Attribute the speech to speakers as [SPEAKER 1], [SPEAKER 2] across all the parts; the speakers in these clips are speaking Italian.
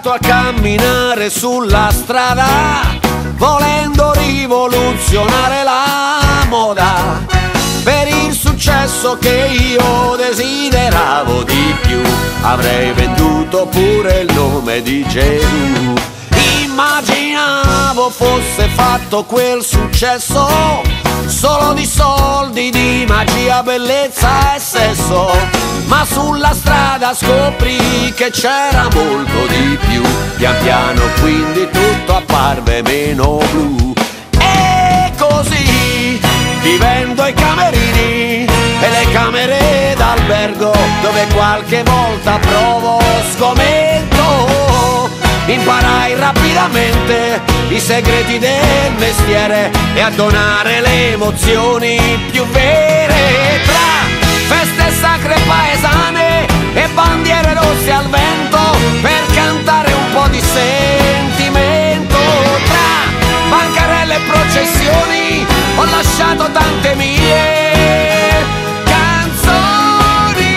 [SPEAKER 1] iniziato a camminare sulla strada, volendo rivoluzionare la moda. Per il successo che io desideravo di più, avrei venduto pure il nome di Gesù. Immaginavo fosse fatto quel successo solo di soldi, di magia, bellezza e sesso. Ma sulla strada scoprì che c'era molto di più. Pian piano quindi tutto apparve meno blu. E così, vivendo ai camerini e le camere d'albergo, dove qualche volta provo sgomento, imparai rapidamente i segreti del mestiere e a donare le emozioni più vere. Tra feste sacre paesane e bandiere rosse al vento, per cantare un po' di sentimento. Tra bancarelle e processioni ho lasciato tante mie canzoni.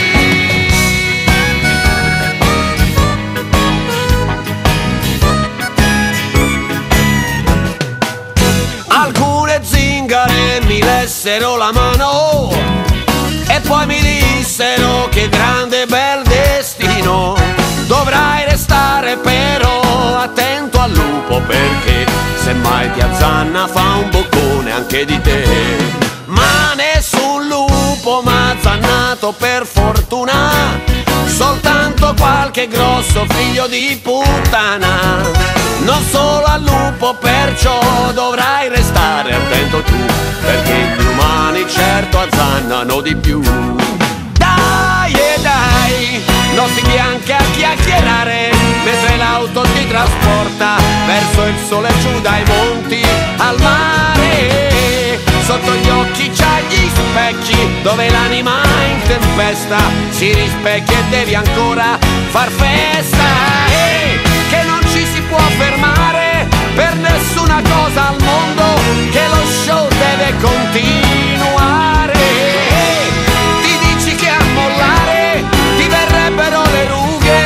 [SPEAKER 1] Alcune zingare mi lessero la mano e poi mi dissero che grande bel destino. Dovrai restare però attento al lupo, perché se mai ti azzanna fa un boccone anche di te. Ma nessun lupo m'ha azzannato per fortuna, soltanto qualche grosso figlio di puttana. Non solo al lupo, perciò dovrai restare attento tu, perché gli umani certo azzannano di più. Dai e dai, notti bianche a chiacchierare, mentre l'auto ti trasporta verso il sole giù dai monti al mare. Sotto gli occhi c'hai gli specchi, dove l'anima in tempesta si rispecchia e devi ancora far festa. E che non ci si può fermare per nessuna cosa al mondo, che lo show deve continuare. E ti dici che a mollare ti verrebbero le rughe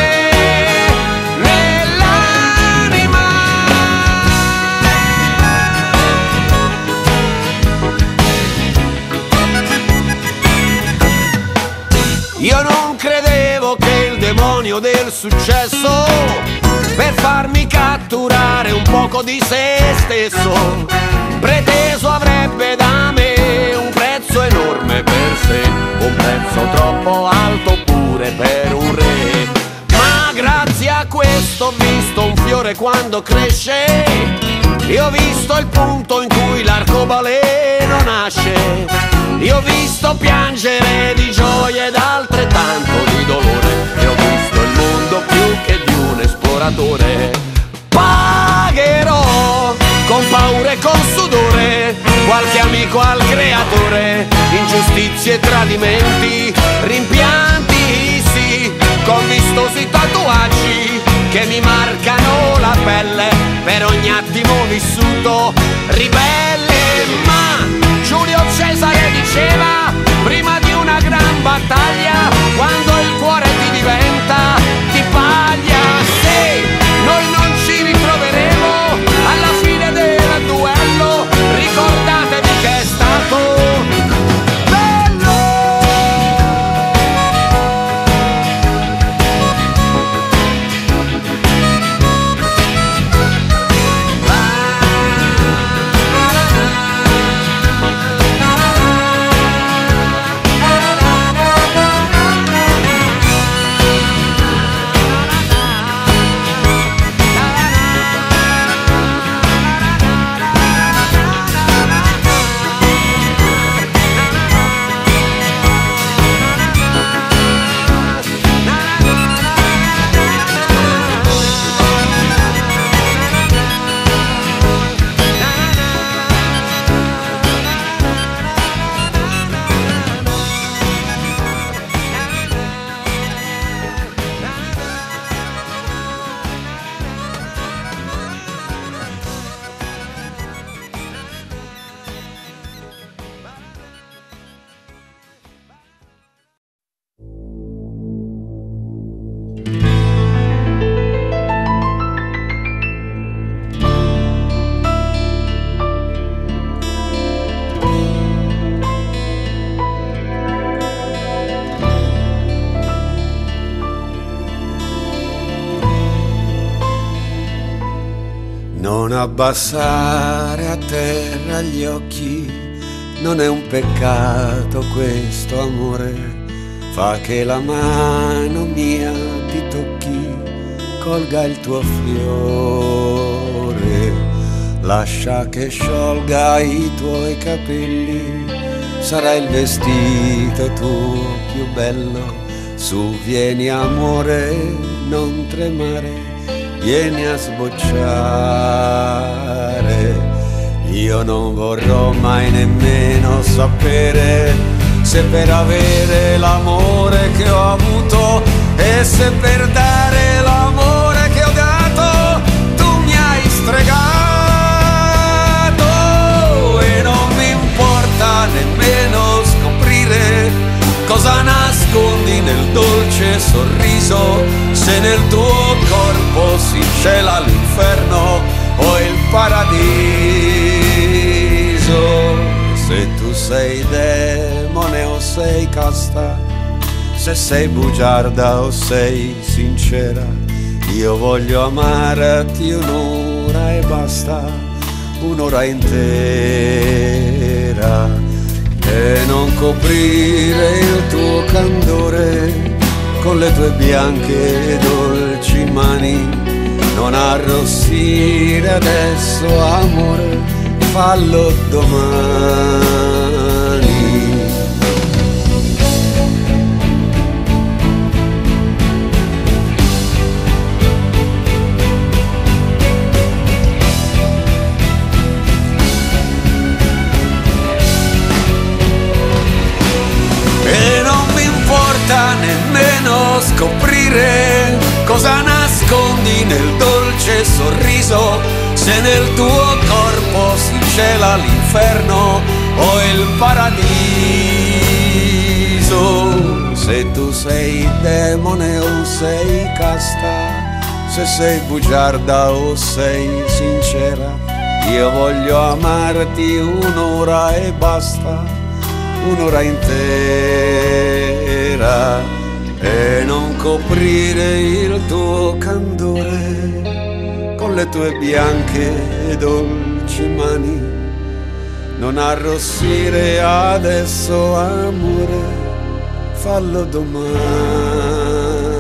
[SPEAKER 1] nell'anima. Io non credevo che il demonio del successo, per farmi catturare un poco di se stesso, preteso avrebbe da me un prezzo enorme per sé, un prezzo troppo alto pure per un re. Ma grazie a questo ho visto un fiore quando cresce, io ho visto il punto in cui l'arcobaleno nasce, io ho visto piangere di gioia ed altrettanto di dolore, e ho visto il mondo più che di un esploratore. Pagherò con paura e con sudore qualche amico al creatore, ingiustizie e tradimenti, rimpianti sì, con vistosi tatuaggi che mi marcano la pelle per ogni attimo vissuto ribelle. Ma Giulio Cesare diceva, prima di una gran battaglia, quando il cuore ti diventa di paglia. Se noi non ci ritroveremo alla fine del duello, ricordatevi che è stato bello. abbassare a terra gli occhi, non è un peccato questo amore, fa che la mano mia ti tocchi, colga il tuo fiore, lascia che sciolga i tuoi capelli, sarà il vestito tuo più bello, su vieni amore, non tremare, vieni a sbocciare. Io non vorrò mai nemmeno sapere se per avere l'amore che ho avuto e se per dare l'amore che ho dato tu mi hai stregato. E non mi importa nemmeno scoprire cosa nascondi nel dolce sorriso, se nel tuo corpo si cela l'inferno o il paradiso. Se tu sei demone o sei casta, se sei bugiarda o sei sincera, io voglio amarti un'ora e basta, un'ora intera, e non coprire il tuo candore con le tue bianche e dolci mani, non arrossire adesso amore, fallo domani. E non mi importa nemmeno scoprire cosa nascondi nel dolce sorriso, se nel tuo corpo si cela l'inferno o il paradiso. Se tu sei demone o sei casta, se sei bugiarda o sei sincera, io voglio amarti un'ora e basta, un'ora intera, e non coprire il tuo candore con le tue bianche e dolci mani, non arrossire adesso amore, fallo domani.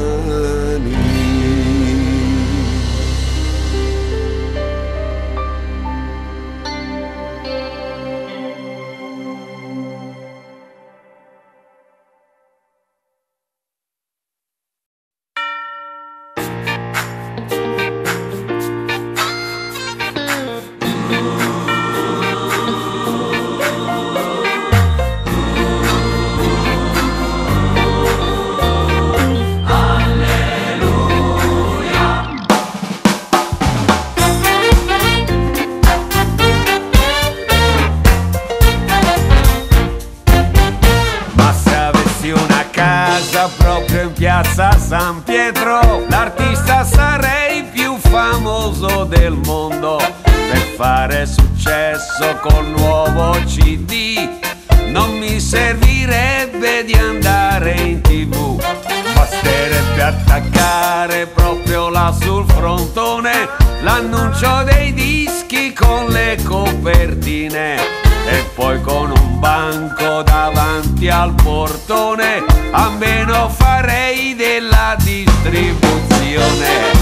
[SPEAKER 2] Proprio in piazza San Pietro, l'artista sarei più famoso del mondo. Per fare successo col nuovo CD non mi servirebbe di andare in TV, basterebbe attaccare proprio là sul frontone l'annuncio dei dischi con le copertine, e poi con un banco davanti al portone almeno farei della distribuzione.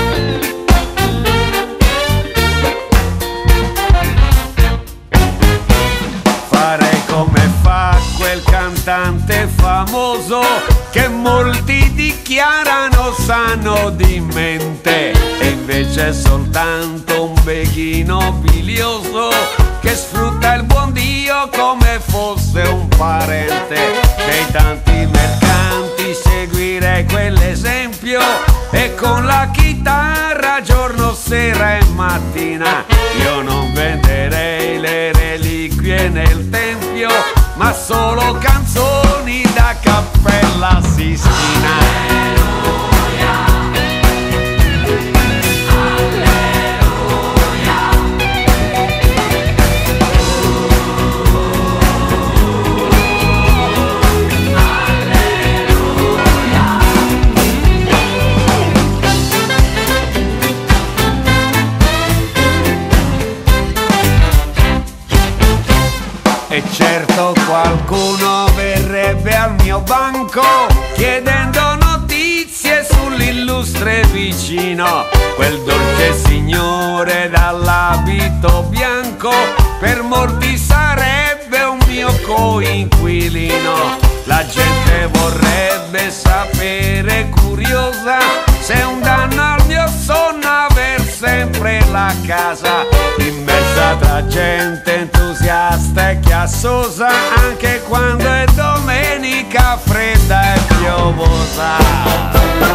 [SPEAKER 2] Farei come fa quel cantante famoso che molti dichiarano sano di mente, e invece è soltanto un beghino bilioso che sfrutta il buon Dio come fosse un parente. Dei tanti mercanti seguirei quell'esempio, e con la chitarra giorno, sera e mattina io non venderei le reliquie nel tempio, ma solo canzoni da Cappella Sistina. Qualcuno verrebbe al mio banco chiedendo notizie sull'illustre vicino, quel dolce signore dall'abito bianco, per molti sarebbe un mio coinquilino. La gente vorrebbe sapere, curiosa, se è un danno al mio sonno aver sempre la casa immersa tra gente entusiasta e chiassosa, anche quando è domenica fredda e piovosa.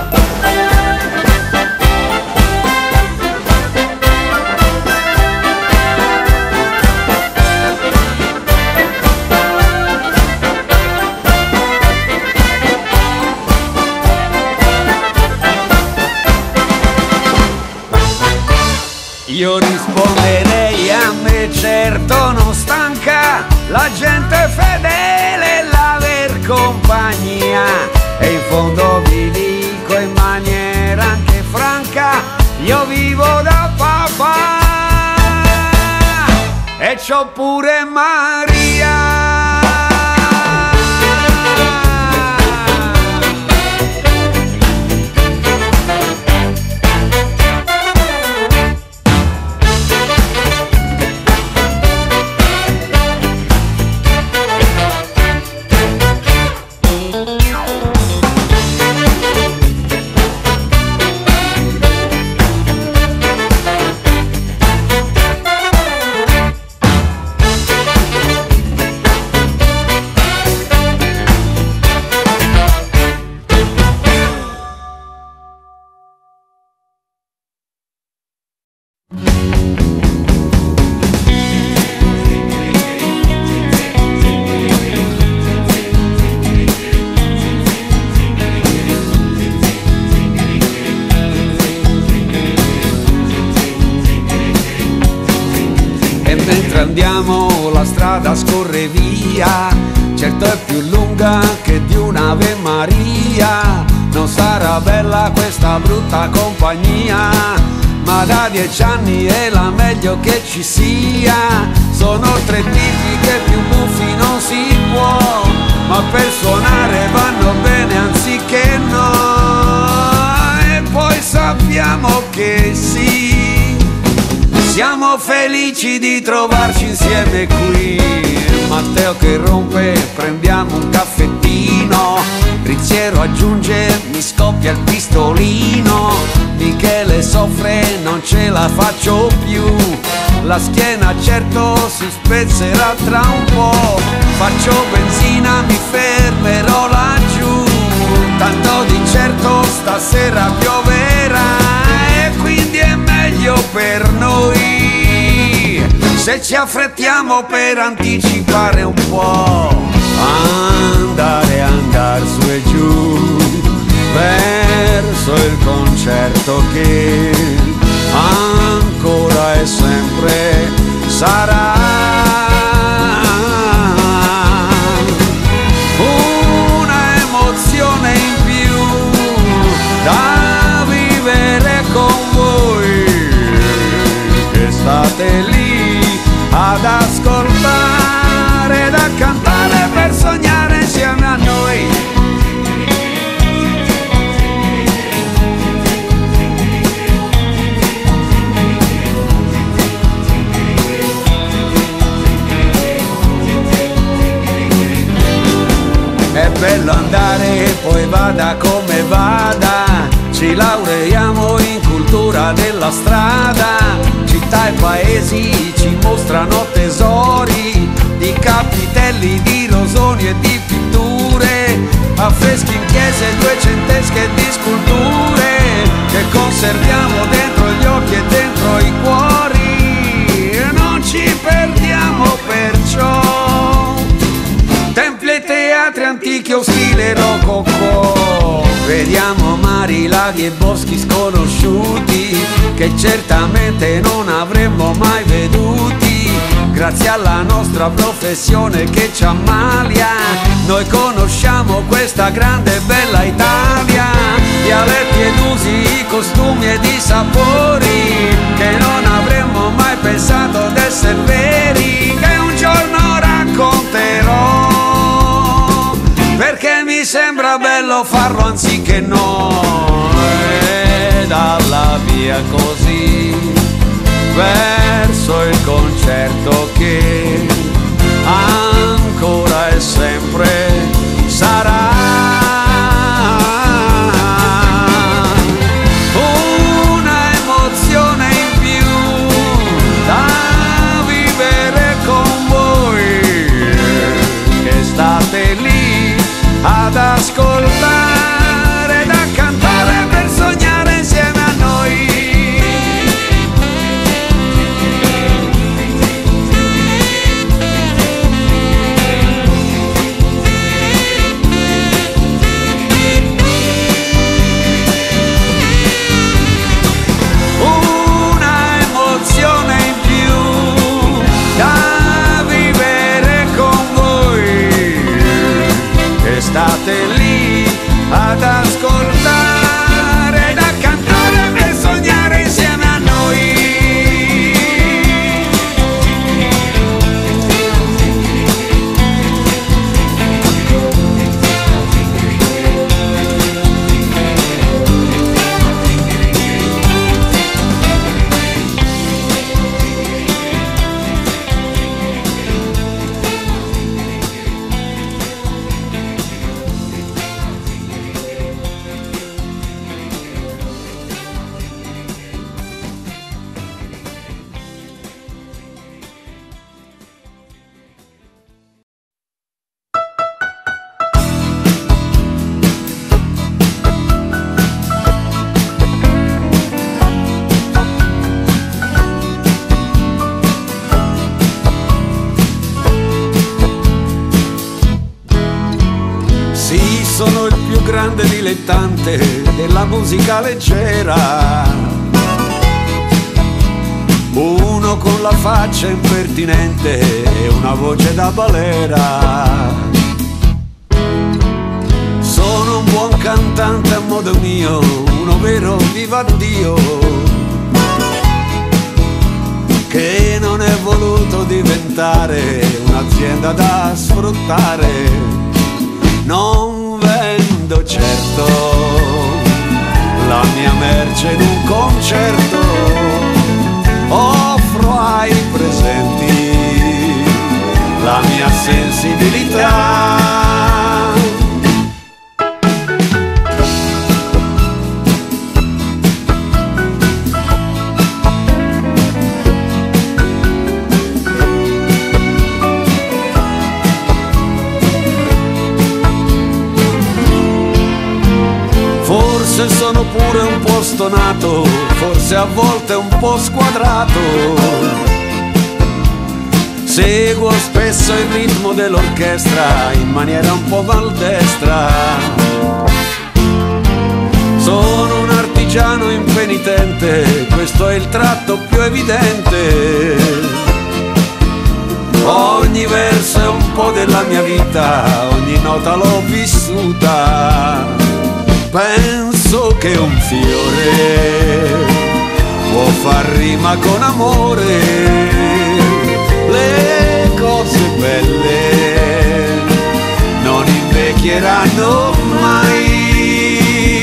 [SPEAKER 2] Io risponderei: a me certo non stanca la gente fedele, l'aver compagnia. E in fondo vi dico in maniera anche franca, io vivo da papà e c'ho pure Maria. Andiamo, la strada scorre via, certo è più lunga che di un'Ave Maria. Non sarà bella questa brutta compagnia, ma da 10 anni è la meglio che ci sia. Sono 3 tipi che più buffi non si può, ma per suonare vanno bene anziché no. E poi sappiamo che sì, siamo felici di trovarci insieme qui. Matteo che rompe, prendiamo un caffettino. Rizziero aggiunge, mi scoppia il pistolino. Michele soffre, non ce la faccio più. La schiena certo si spezzerà tra un po'. Faccio benzina, mi fermerò laggiù. Tanto di certo stasera pioverà, e quindi è meglio per noi se ci affrettiamo per anticipare un po'. Andar su e giù verso il concerto che ancora e sempre sarà una emozione in più da vivere con voi, che state lì ad ascoltare ed a cantare per sognare insieme a noi. È bello andare, poi vada come vada, ci laureiamo in cultura della strada. Città e paesi ci mostrano tesori di capitelli, di rosoni e di pitture, affreschi in chiese duecentesche di sculture che conserviamo dentro gli occhi e dentro i cuori. Non ci perdiamo perciò, templi e teatri antichi o stile rococò. Vediamo mari, laghi e boschi sconosciuti che certamente non avremmo mai veduti. Grazie alla nostra professione che ci ammalia, noi conosciamo questa grande e bella Italia. Dialetti ed usi, costumi ed i sapori che non avremmo mai pensato d'essere veri, che un giorno racconterò sembra bello farlo anziché no, e dalla via così verso il concerto che ancora e sempre sarà una emozione in più da vivere con voi, che state lì ad ascoltare, da cantare per sognare insieme a noi. Una emozione in più da vivere con voi, che state lì ad ascoltare, da cantare per sognare insieme a noi. Sì, sono il più grande dilettante della musica leggera, uno con la faccia impertinente e una voce da balera. Sono un buon cantante a modo mio, uno vero vivaddio, che non è voluto diventare un'azienda da sfruttare. Non vendo certo la mia merce in un concerto, offro ai presenti la mia sensibilità. Forse sono pure un po' stonato, forse a volte un po' squadrato. Seguo spesso il ritmo dell'orchestra in maniera un po' maldestra. Sono un artigiano impenitente, questo è il tratto più evidente. Ogni verso è un po' della mia vita, ogni nota l'ho vissuta. Penso che un fiore può far rima con amore, le cose belle non invecchieranno mai.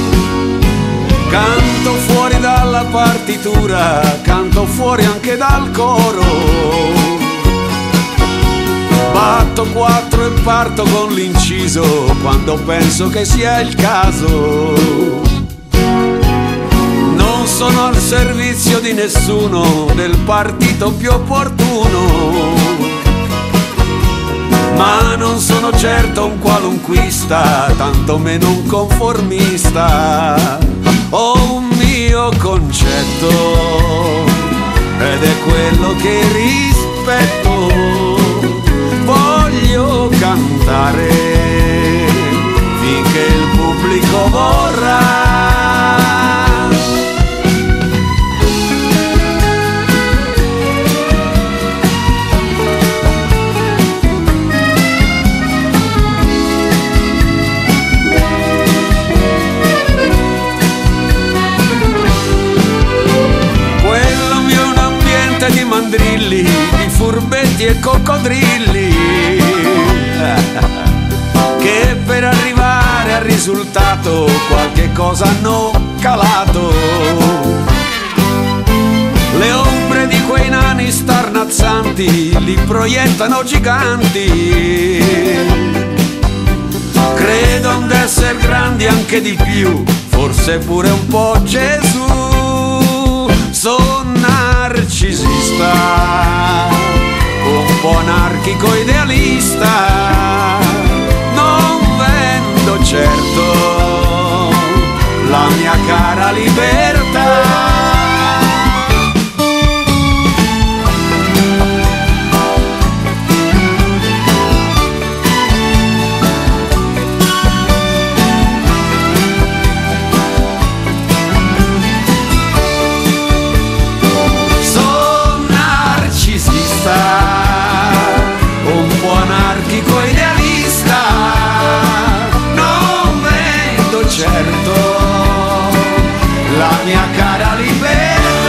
[SPEAKER 2] Canto fuori dalla partitura, canto fuori anche dal coro. Batto quattro e parto con l'inciso quando penso che sia il caso. Non sono al servizio di nessuno, del partito più opportuno, ma non sono certo un qualunquista, tantomeno un conformista. Ho un mio concetto ed è quello che rispetto. Voglio cantare finché il pubblico vorrà. Quello mio è un ambiente di mandrilli, di furbetti e coccodrilli, che per arrivare è risultato, qualche cosa hanno calato. Le ombre di quei nani starnazzanti li proiettano giganti. Credono d'essere grandi anche di più, forse pure un po' Gesù. Sono narcisista, un po' anarchico idealista. Non vendo certo la mia cara libertà. Un po' anarchico idealista, non vendo certo la mia cara libertà.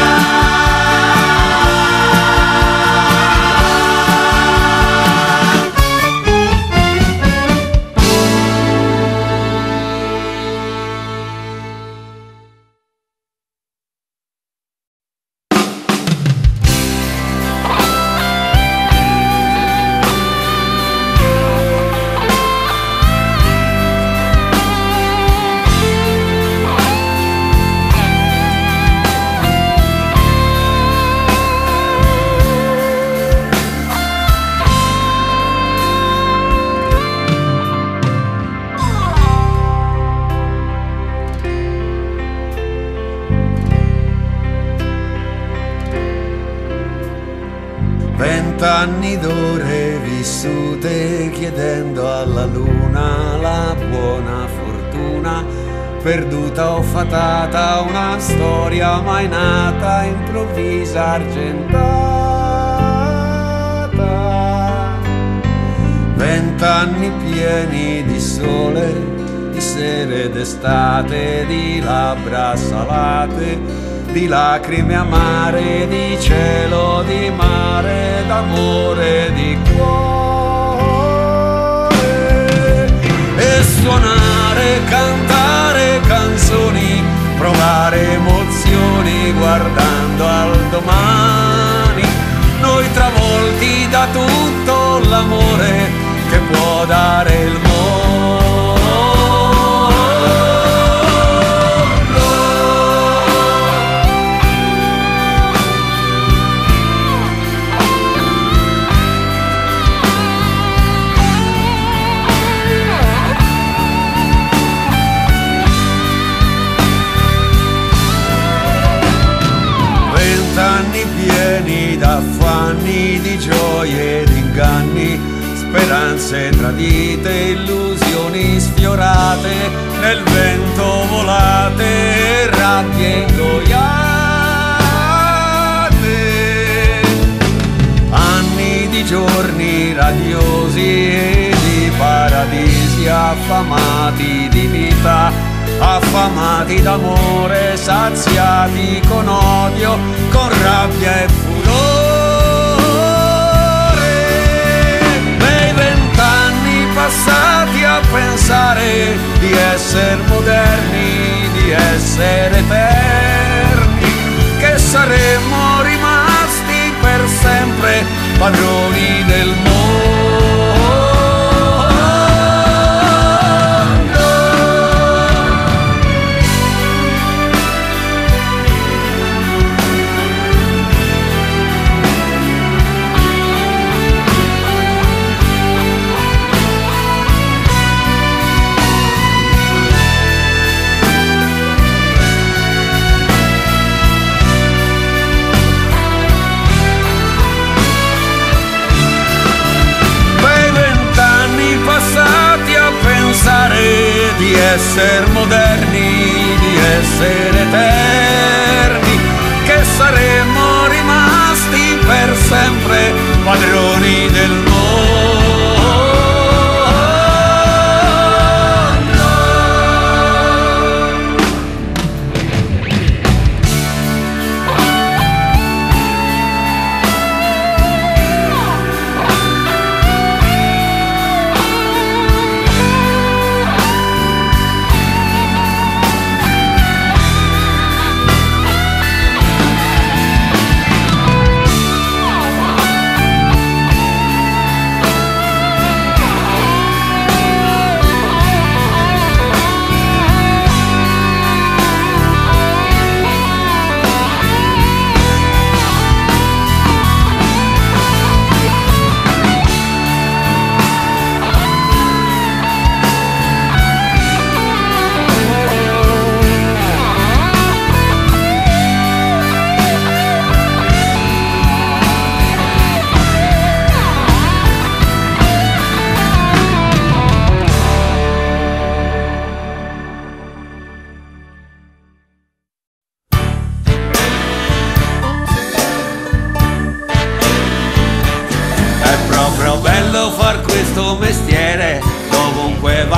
[SPEAKER 2] Vent'anni d'ore vissute chiedendo alla luna la buona fortuna, perduta o fatata, una storia mai nata, improvvisa, argentata. 20 anni pieni di sole, di sere d'estate, di labbra salate, di lacrime amare, di cielo, di mare, d'amore, di cuore. E suonare, cantare canzoni, provare emozioni guardando al domani. Noi travolti da tutto l'amore che può dare il mondo. 20 anni pieni d'affanni, di gioie ed inganni, speranze tradite, illusioni sfiorate, nel vento volate, rabbie ingoiate. Anni di giorni radiosi e di paradisi, affamati di vita, affamati d'amore, saziati con odio, con rabbia e furore. Nei 20 anni passati a pensare di essere moderni, di essere eterni, che saremmo rimasti per sempre padroni del mondo. 20 anni passati a pensare di essere moderni, di essere eterni, che saremmo rimasti per sempre padroni del mondo.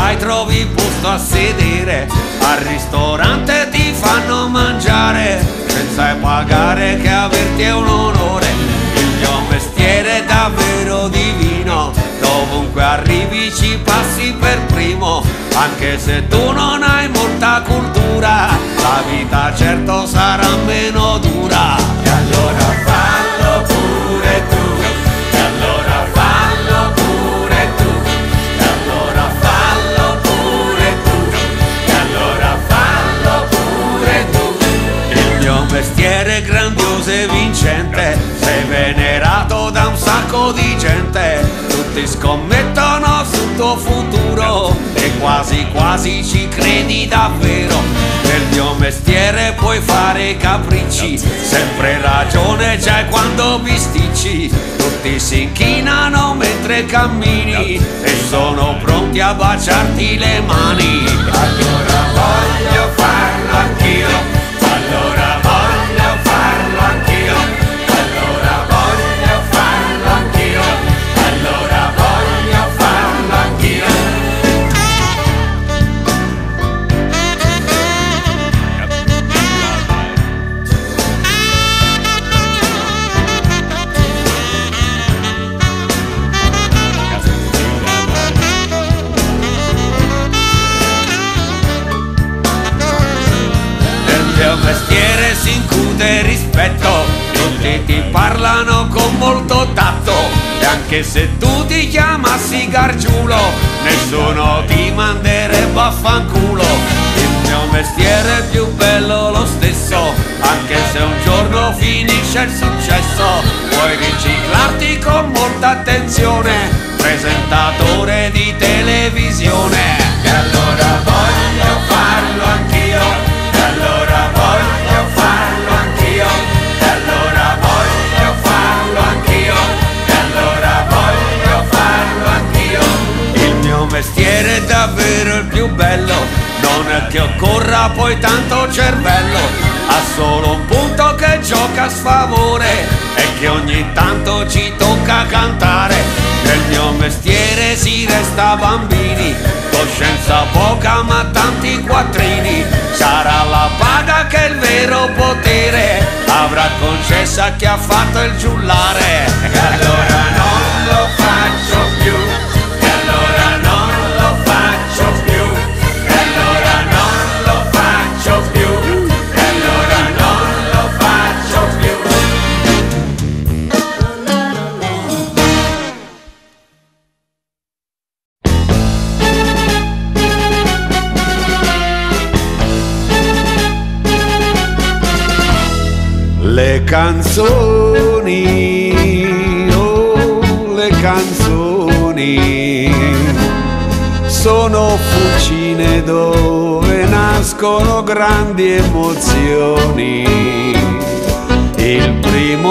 [SPEAKER 1] sai trovi posto a sedere, al ristorante ti fanno mangiare senza pagare, che averti è un onore. Il mio mestiere è davvero divino, dovunque arrivi ci passi per primo, anche se tu non hai molta cultura, la vita certo sarà meno dura. E allora fallo pure tu, e allora fallo pure tu, e allora fallo pure tu, e allora fallo pure tu. Il mio mestiere è grandioso e vincente, sei venerato da un sacco di gente, tutti scommettono sul tuo futuro e quasi quasi ci credi davvero. Nel mio mestiere puoi fare capricci, sempre ragione c'è quando bisticci, tutti si inchinano mentre cammini e sono pronti a baciarti le mani. Allora voglio farlo anch'io, allora voglio farlo anch'io, allora voglio farlo anch'io, allora voglio farlo anch'io. Nel mio mestiere si incute rispetto, tutti ti parlano con molto tatto, e anche se tu ti chiamassi Gargiulo nessuno ti manderebbe vaffanculo. Il mio mestiere è più bello lo stesso, anche se un giorno finisce il successo, puoi riciclarti con molta attenzione, presentatore di televisione. E allora voglio farlo anch'io, e allora voglio farlo anch'io, e allora voglio farlo anch'io, e allora voglio farlo anch'io. Il mio mestiere è davvero il più bello, non è che occorra poi tanto cervello, ha solo un punto che gioca a sfavore, e che ogni tanto ci tocca cantare. Nel mio mestiere si resta bambini, coscienza poca ma tanti quattrini, sarà la paga che il vero potere avrà concessa a chi ha fatto il giullare. E allora non lo faccio più, e allora non lo faccio più, e allora non lo faccio più, e allora non lo faccio più.
[SPEAKER 2] Le canzoni, oh, le canzoni sono fucine dove nascono grandi emozioni. Il primo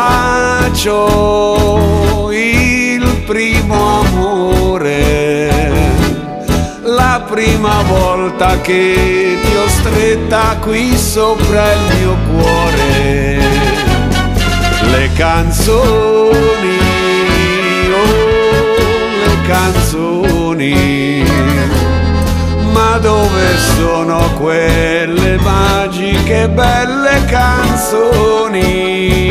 [SPEAKER 2] bacio, il primo amore, la prima volta che ti ho stretta qui sopra il mio cuore. Le canzoni, oh, le canzoni, ma dove sono quelle magiche belle canzoni?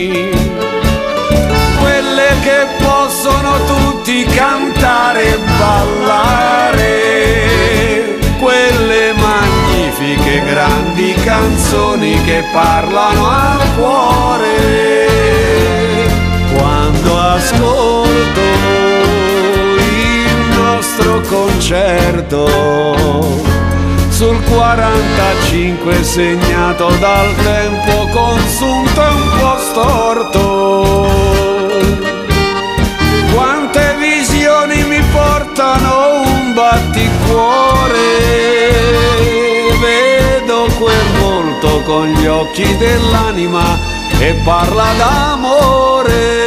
[SPEAKER 2] Quelle che possono tutti cantare e ballare, quelle magnifiche grandi canzoni che parlano al cuore. Quando ascolto il nostro concerto sul 45 segnato dal tempo consunto e un po' storto, quante visioni mi portano un batticuore, vedo quel volto con gli occhi dell'anima e parla d'amore.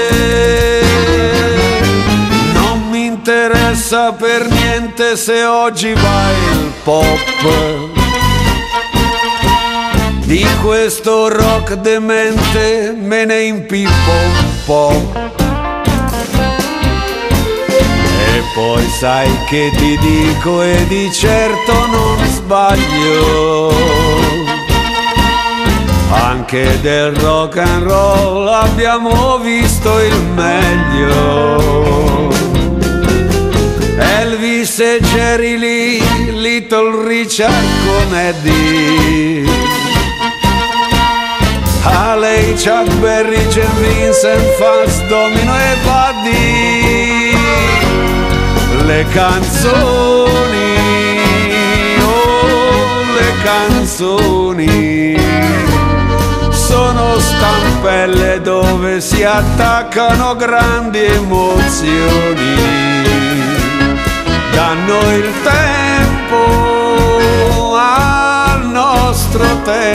[SPEAKER 2] Non mi interessa per niente se oggi va il pop, di questo rock demente me ne impippo un po'. E poi sai che ti dico e di certo non sbaglio. Anche del rock and roll abbiamo visto il meglio. Elvis e Jerry Lee, Little Richard con Eddie, Haley, Chuck Berry, Jim Vincent, Fats Domino e Buddy. Le canzoni, oh le canzoni, sono stampelle dove si attaccano grandi emozioni. Danno il tempo al nostro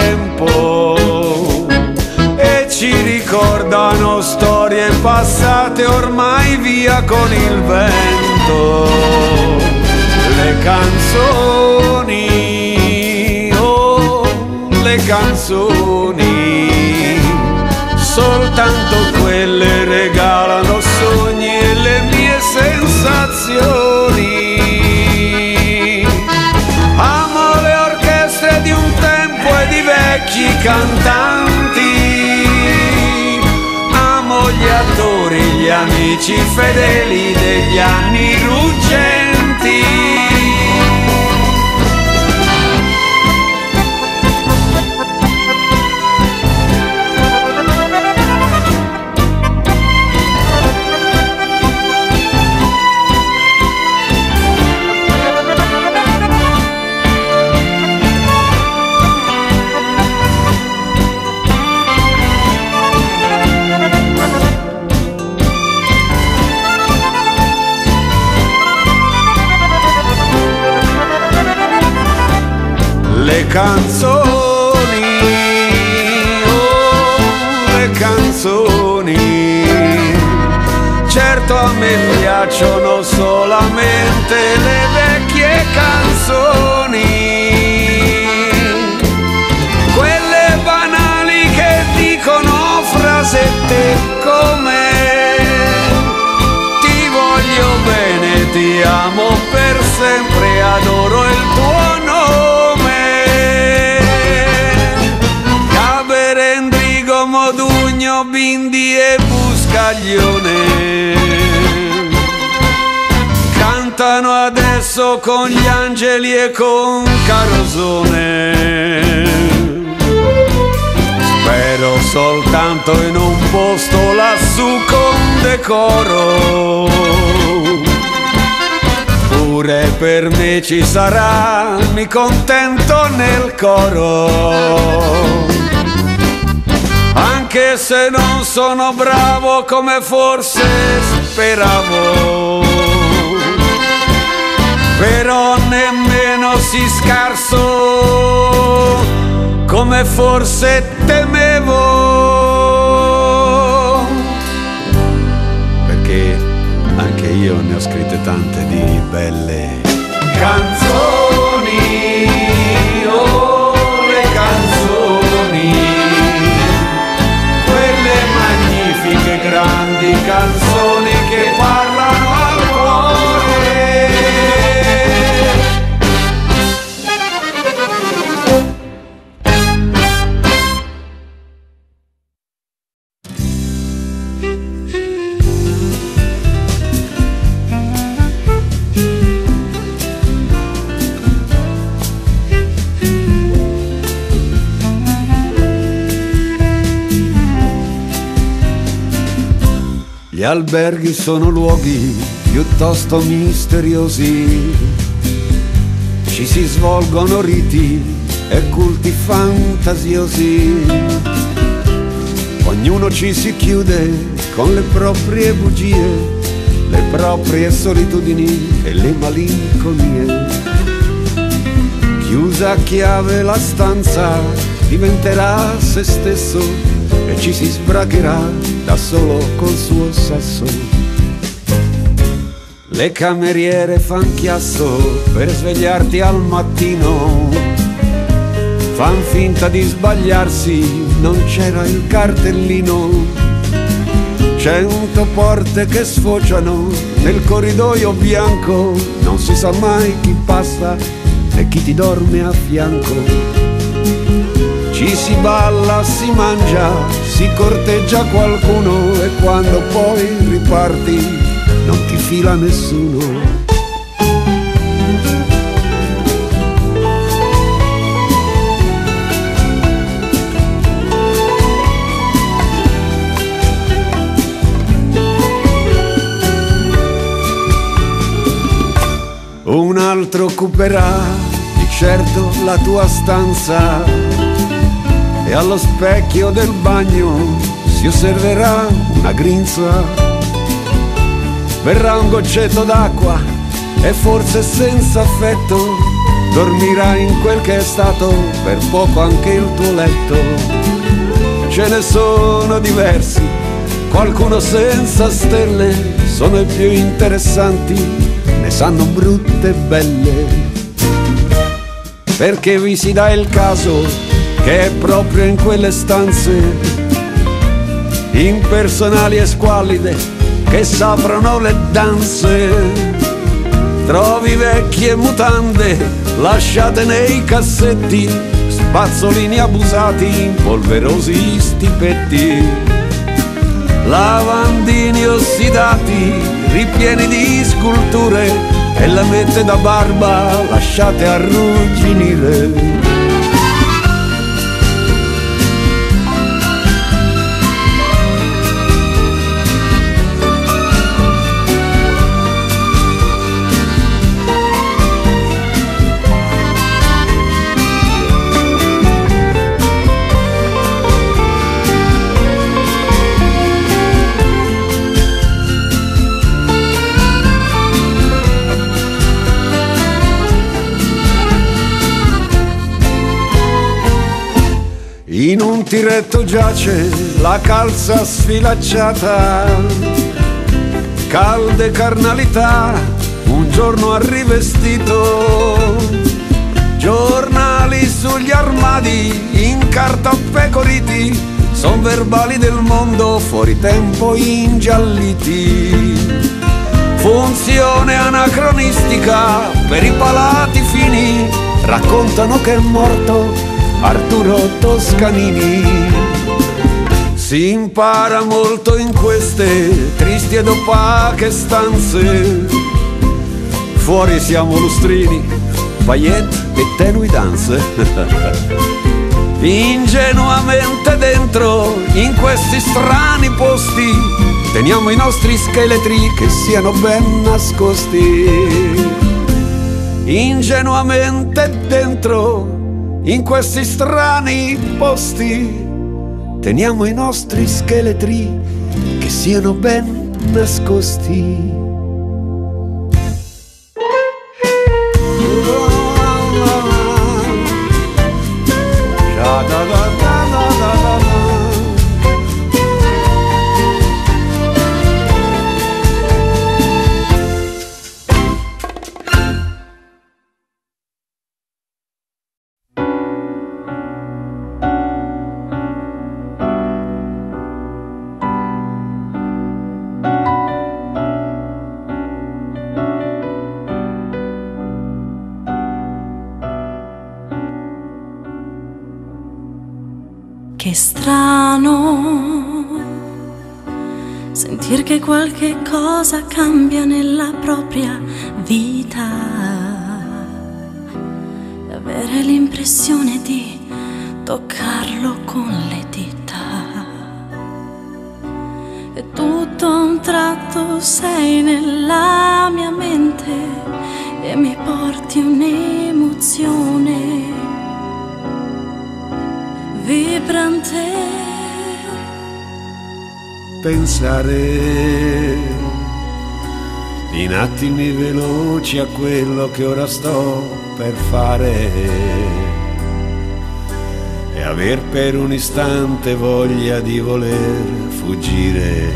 [SPEAKER 2] tempo e ci ricordano storie passate ormai via con il vento. Le canzoni, oh le canzoni, soltanto quelle regalano sogni e le mie sensazioni. Amo le orchestre di un tempo e di vecchi cantanti, amo gli attori, gli amici fedeli degli anni ruggenti. Le canzoni, oh le canzoni, certo a me piacciono solamente le vecchie canzoni, quelle banali che dicono frasette come ti voglio bene, ti amo per sempre, adoro il tuo nome. Modugno, Bindi e Buscaglione cantano adesso con gli angeli e con Carosone. Spero soltanto in un posto lassù con decoro, pure per me ci sarà, mi contento nel coro. Anche se non sono bravo come forse speravo, però nemmeno si scarso come forse temevo, perché anche io ne ho scritte tante di belle canzoni, oh le canzoni, magnifiche grandi canzoni che parlano al cuore. Gli alberghi sono luoghi piuttosto misteriosi, ci si svolgono riti e culti fantasiosi, ognuno ci si chiude con le proprie bugie, le proprie solitudini e le malinconie. Chiusa a chiave la stanza diventerà se stesso e ci si sbragherà da solo col suo sesso. Le cameriere fan chiasso per svegliarti al mattino, fan finta di sbagliarsi, non c'era il cartellino. 100 porte che sfociano nel corridoio bianco, non si sa mai chi passa e chi ti dorme a fianco. Ci si balla, si mangia, si corteggia qualcuno e quando poi riparti non ti fila nessuno. Un altro occuperà di certo la tua stanza e allo specchio del bagno si osserverà una grinza. Verrà un goccetto d'acqua e forse senza affetto dormirà in quel che è stato per poco anche il tuo letto. Ce ne sono diversi, qualcuno senza stelle, sono i più interessanti, ne sanno brutte e belle, perché vi si dà il caso che è proprio in quelle stanze impersonali e squallide che saprano le danze. Trovi vecchie mutande lasciate nei cassetti, spazzolini abusati, polverosi stipetti, lavandini ossidati ripieni di sculture e la mette da barba lasciate arrugginire. In un tiretto giace la calza sfilacciata, calde carnalità, un giorno ha rivestito. Giornali sugli armadi, in carta pecoriti, son verbali del mondo fuori tempo ingialliti. Funzione anacronistica per i palati fini, raccontano che è morto Arturo Toscanini. Si impara molto in queste tristi ed opache stanze, fuori siamo lustrini, paillette e tenui danze. Ingenuamente dentro, in questi strani posti, teniamo i nostri scheletri che siano ben nascosti. Ingenuamente dentro, in questi strani posti, teniamo i nostri scheletri che siano ben nascosti.
[SPEAKER 3] Che strano sentir che qualche cosa cambia nella propria vita, e avere l'impressione di toccarlo con le dita, e tutto a un tratto sei nella mia mente e mi porti un'emozione vibrante.
[SPEAKER 2] Pensare in attimi veloci a quello che ora sto per fare e aver per un istante voglia di voler fuggire,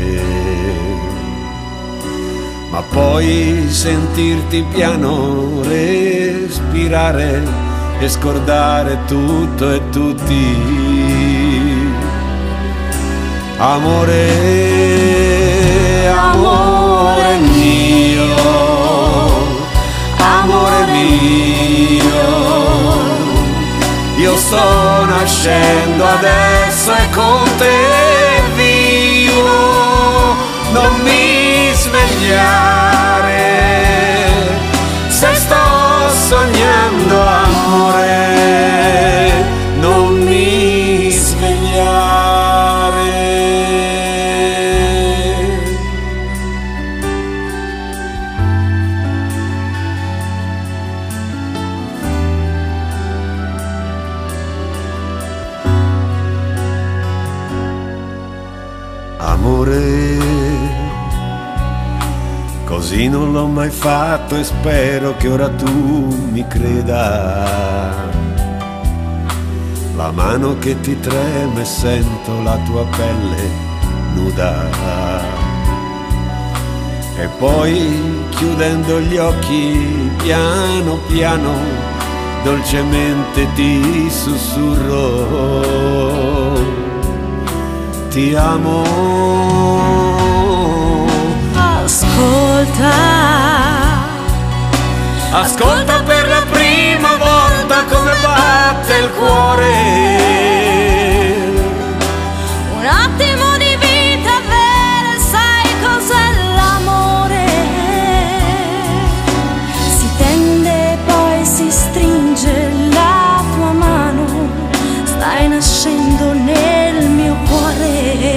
[SPEAKER 2] ma poi sentirti piano respirare e scordare tutto e tutti. Amore, amore mio, amore mio, io sto nascendo adesso e con te vivo, non mi svegliare se sto sognando amore, non mi svegliare. Amore, così non l'ho mai fatto e spero che ora tu mi creda. La mano che ti treme, sento la tua pelle nuda. E poi chiudendo gli occhi piano piano, dolcemente ti sussurro. Ti amo.
[SPEAKER 3] Ascolta,
[SPEAKER 2] Ascolta per la prima volta come batte il cuore.
[SPEAKER 3] un attimo di vita vera, sai cos'è l'amore? Si tende e poi si stringe la tua mano, stai nascendo nel mio cuore.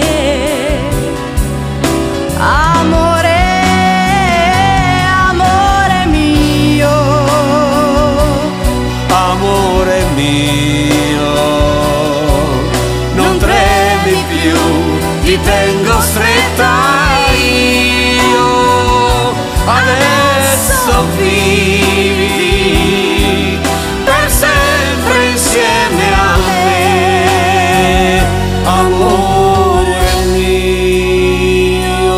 [SPEAKER 3] Amore, amore mio,
[SPEAKER 2] Amore mio, non tremi più, ti tengo stretta io. Adesso vivi per sempre insieme a me, amore mio.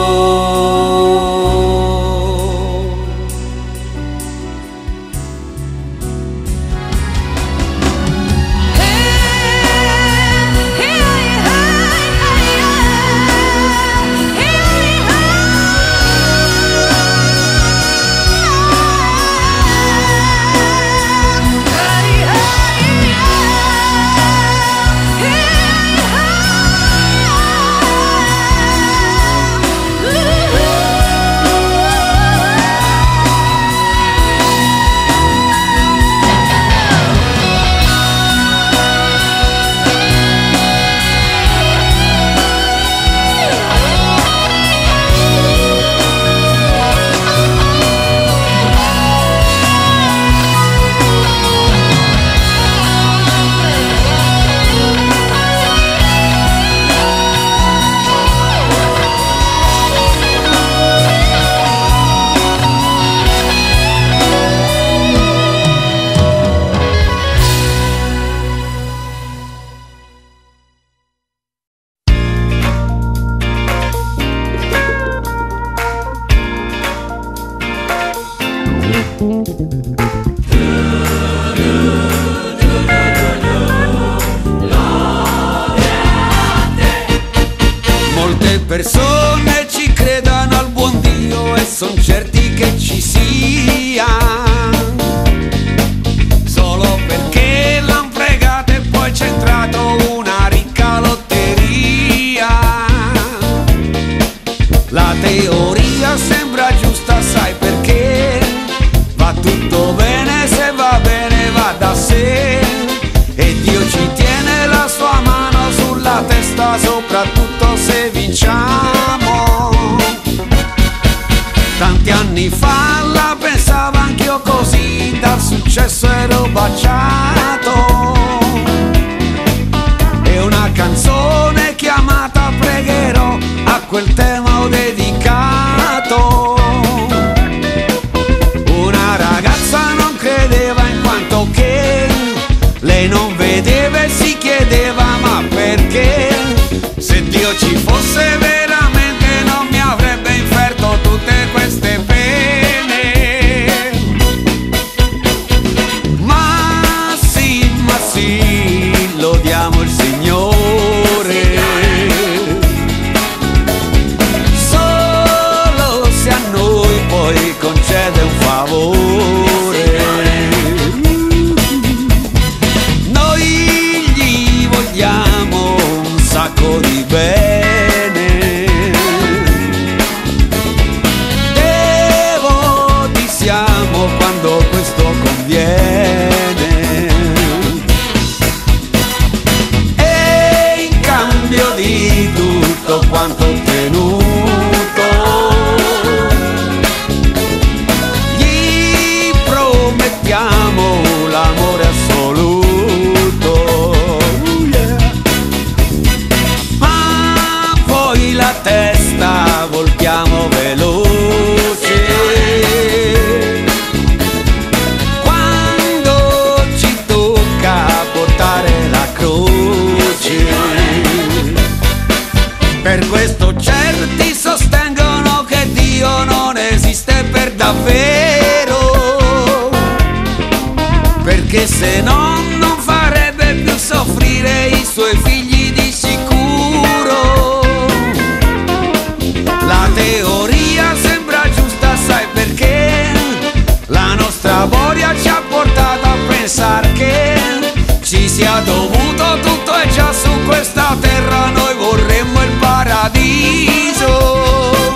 [SPEAKER 2] Molte persone ci credono al buon Dio e son certi che ci sia, solo perché l'han pregato e poi c'è entrato una ricca lotteria. La teoria sembra giusta, sai perché? Va tutto bene, se va bene va da sé, e Dio ci tiene la sua mano sulla testa, soprattutto se vinciamo. Tanti anni fa la pensavo anch'io così, dal successo ero baciato, e una canzone chiamata Pregherò a quel tema ho dedicato. Una ragazza non credeva in quanto che lei non vedeva e si chiedeva ma perché, se Dio ci fosse veramente non mi avrebbe inferto tutte queste pene. Ma perché se no non farebbe più soffrire i suoi figli di sicuro. La teoria sembra giusta, sai perché? La nostra boria ci ha portato a pensare che ci sia dovuto tutto e già su questa terra noi vorremmo il paradiso.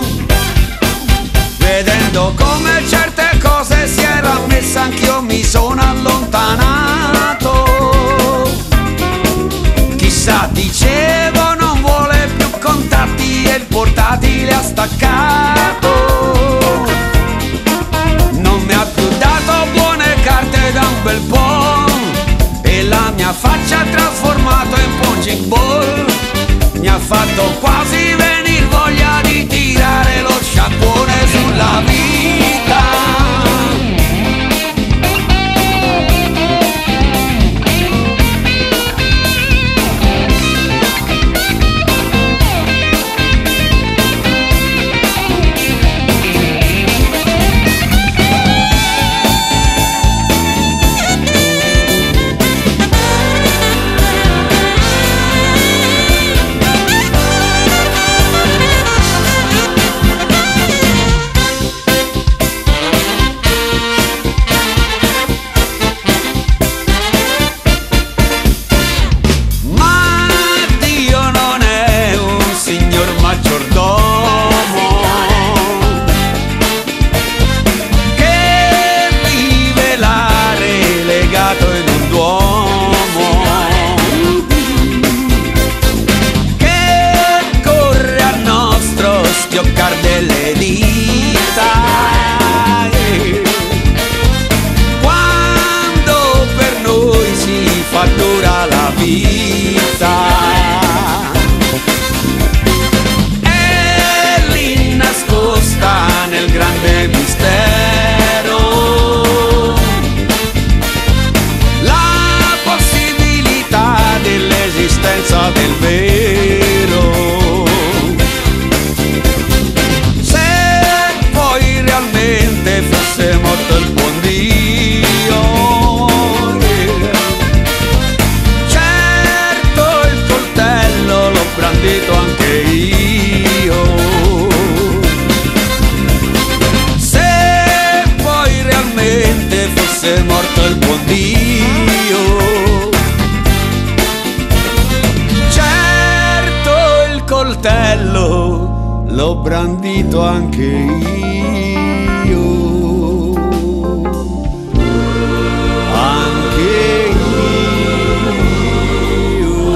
[SPEAKER 2] Vedendo come certe cose si era messa anch'io mi sono allontanato. Chissà, dicevo, non vuole più contatti e il portatile ha staccato. Non mi ha più dato buone carte da un bel po' e la mia faccia ha trasformato in punching ball. Mi ha fatto quasi venir voglia di tirare lo sciacquone sulla vita. L'ho brandito anche io, anche io.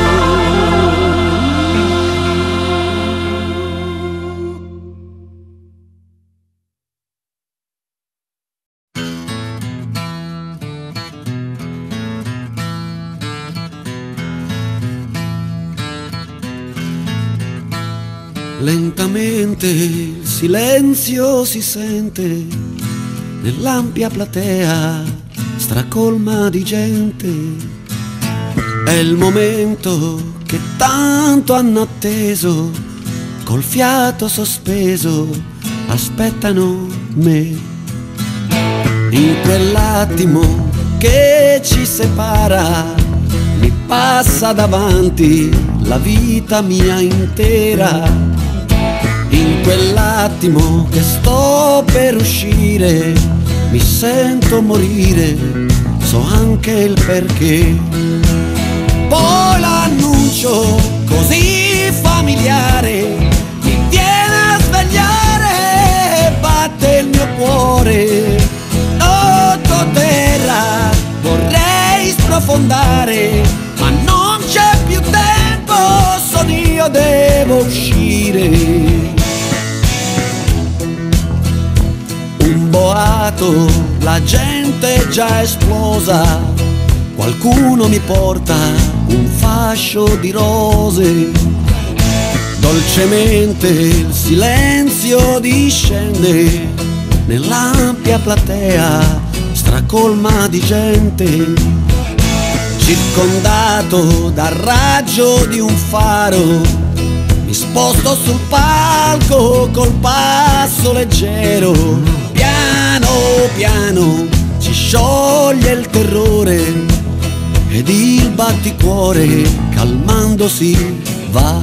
[SPEAKER 4] Lentamente il silenzio si sente nell'ampia platea stracolma di gente. È il momento che tanto hanno atteso, col fiato sospeso aspettano me. In quell'attimo che ci separa mi passa davanti la vita mia intera. In quell'attimo che sto per uscire mi sento morire, so anche il perché. Poi l'annuncio così familiare mi viene a svegliare, batte il mio cuore sottoterra. Vorrei sprofondare ma non c'è più tempo, sono io, devo uscire. Un boato, la gente è già esplosa, qualcuno mi porta un fascio di rose. Dolcemente il silenzio discende nell'ampia platea stracolma di gente. Circondato dal raggio di un faro mi sposto sul palco col passo leggero. Piano piano ci scioglie toglie il terrore ed il batticuore calmandosi va.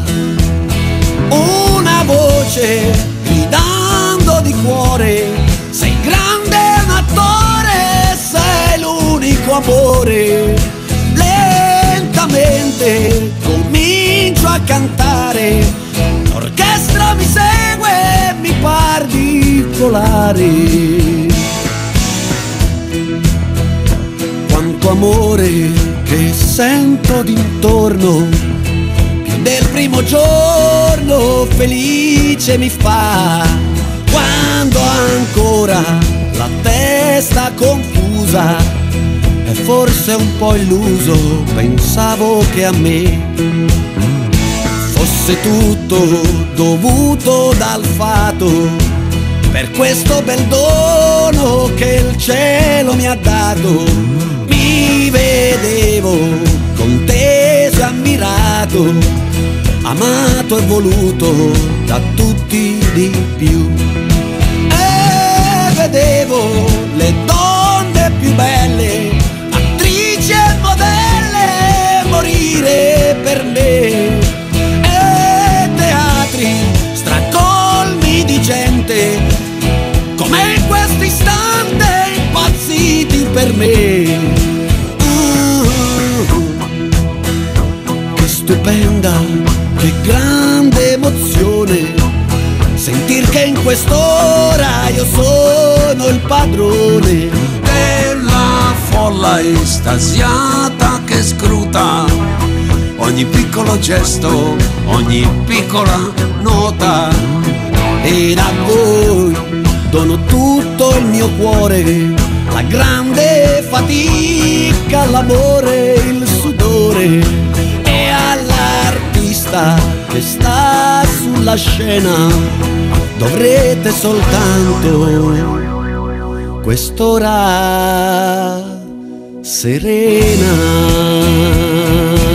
[SPEAKER 4] Una voce gridando di cuore: sei grande attore, sei l'unico amore. Lentamente comincio a cantare, l'orchestra mi segue, mi par di volare. Quanto amore che sento d'intorno, più del primo giorno felice mi fa. Quando ancora la testa confusa e forse un po' illuso, pensavo che a me fosse tutto dovuto dal fato, per questo bel dono che il cielo mi ha dato. Mi vedevo conteso e ammirato, amato e voluto da tutti di più. E vedevo le donne più belle, attrici e modelle, morire per me. E teatri stracolmi di gente, come in questo istante, impazziti per me. Che stupenda, che grande emozione, sentir che in quest'ora io sono il padrone
[SPEAKER 2] della folla estasiata che scruta ogni piccolo gesto, ogni piccola nota.
[SPEAKER 4] ed a voi dono tutto il mio cuore, la grande fatica, l'amore, il sudore, e all'artista che sta sulla scena dovrete soltanto quest'ora serena.